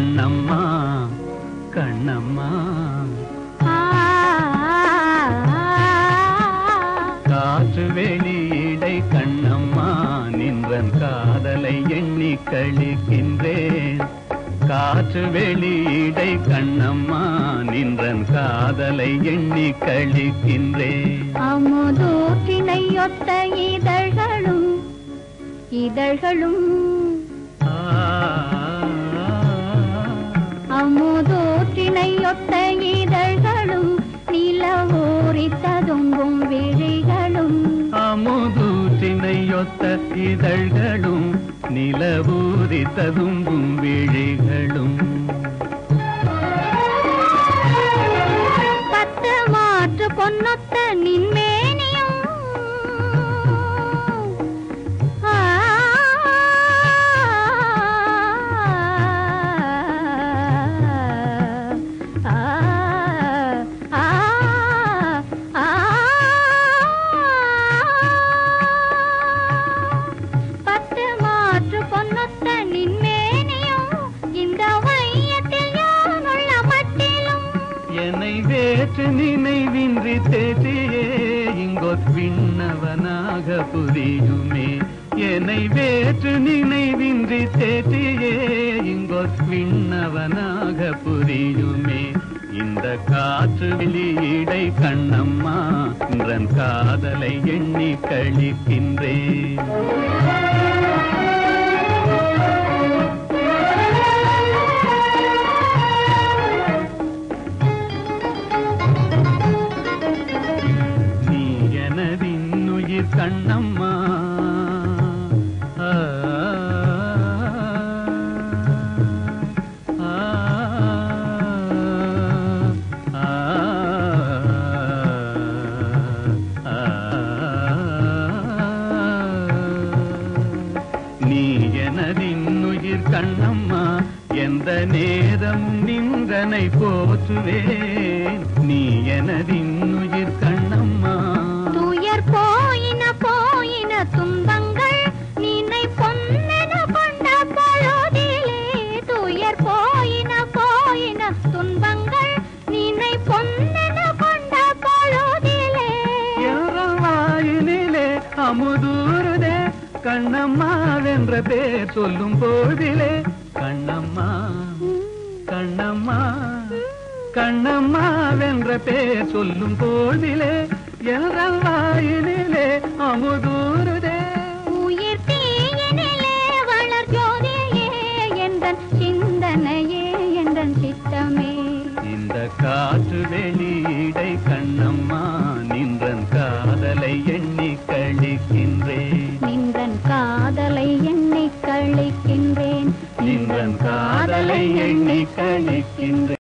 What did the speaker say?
கண்ணம்மா கண்ணம்மா காற்று வெளியிடை கண்ணம்மா நின்றன் காதலை எண்ணி கழிக்கின்றேன் காற்று வெளியிடை கண்ணம்மா நின்றன் காதலை எண்ணி கழிக்கின்றேன் அமுதூற்றினையொத்த இதழ்களும் இதழ்களும் அமுதூற்றினையொத்த இதழ்களும் நிலவூரி ததும்பும் விழிகளும் அமுதூற்றினையொத்த இதழ்களும் நிலவூரி ததும்பும் விழிகளும் பத்து மாற்று பொன்னொத்த நின்மேனியும் என்னை வேற்று நினைவின்றி தேற்றியே இங்கொத் விண்ணவனாக புரியுமே என்னை வேற்று நினைவின்றி தேற்றியே இங்கொத் விண்ணவனாக புரியுமே இந்த காற்று வெளியிடை கண்ணம்மா இன்றன் காதலை எண்ணி கழிக்கின்றேன் கண்ணம்மா நீ எனதின்னுயிர் கண்ணம்மா எந்த நேரம் நின்றனை போற்றுவேன் நீ எனதின்னுயிர் கண்ணம்மா துயர் போயின போயின துன்பங்கள் நினை பொன்னென கொண்ட பொழுதிலே துயர் போயின போயின துன்பங்கள் நினை பொன்னென கொண்ட பொழுதிலே வாயினிலே அமுதூருதே கண்ணம்மா வென்ற பேர் சொல்லும் போதிலே கண்ணம்மா கண்ணம்மா கண்ணம்மா வென்ற பேர் சொல்லும் போதிலே எல்றல் வாயினிலே அமுதூருதே உயிர் தீயினிலே வளர் ஜோதியே எந்தன் சிந்தனையே எந்தன் சித்தமே இந்த காற்று வெளியிடை கண்ணம்மா நின்றன் காதலை எண்ணி கழிக்கின்றேன் நின்றன் காதலை எண்ணி கழிக்கின்றேன் நின்றன் காதலை எண்ணி கழிக்கின்றேன்